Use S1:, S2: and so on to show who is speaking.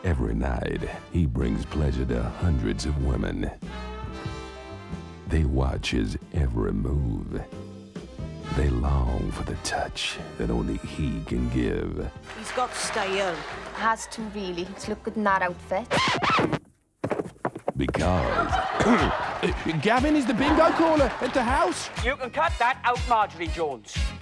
S1: Every night, he brings pleasure to hundreds of women. They watch his every move. They long for the touch that only he can give.
S2: He's got to stay young.
S3: Has to, really, to look good in that outfit.
S1: Because...
S4: Gavin is the bingo caller at the house.
S5: You can cut that out, Marjorie Jones.